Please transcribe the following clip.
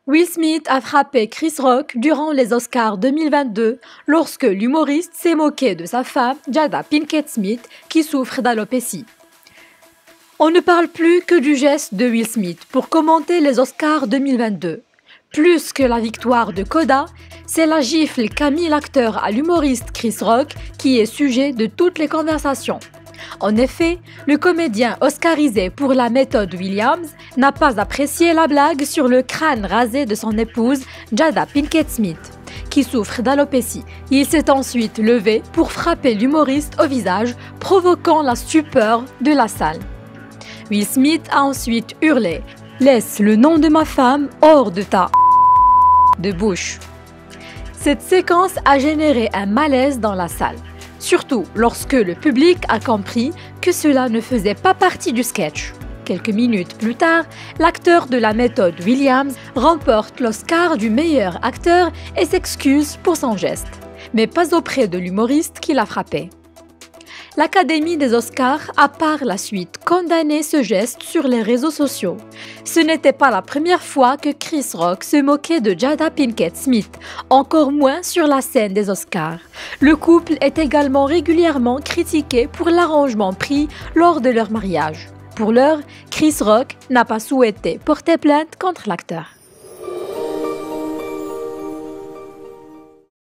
Will Smith a frappé Chris Rock durant les Oscars 2022 lorsque l'humoriste s'est moqué de sa femme, Jada Pinkett Smith, qui souffre d'alopécie. On ne parle plus que du geste de Will Smith pour commenter les Oscars 2022. Plus que la victoire de Coda, c'est la gifle qu'a mis l'acteur à l'humoriste Chris Rock qui est sujet de toutes les conversations. En effet, le comédien oscarisé pour la méthode Williams n'a pas apprécié la blague sur le crâne rasé de son épouse Jada Pinkett Smith, qui souffre d'alopécie. Il s'est ensuite levé pour frapper l'humoriste au visage, provoquant la stupeur de la salle. Will Smith a ensuite hurlé « Laisse le nom de ma femme hors de ta de bouche ». Cette séquence a généré un malaise dans la salle, surtout lorsque le public a compris que cela ne faisait pas partie du sketch. Quelques minutes plus tard, l'acteur de la méthode Williams remporte l'Oscar du meilleur acteur et s'excuse pour son geste, mais pas auprès de l'humoriste qui l'a frappé. L'Académie des Oscars a par la suite condamné ce geste sur les réseaux sociaux. Ce n'était pas la première fois que Chris Rock se moquait de Jada Pinkett Smith, encore moins sur la scène des Oscars. Le couple est également régulièrement critiqué pour l'arrangement pris lors de leur mariage. Pour l'heure, Chris Rock n'a pas souhaité porter plainte contre l'acteur.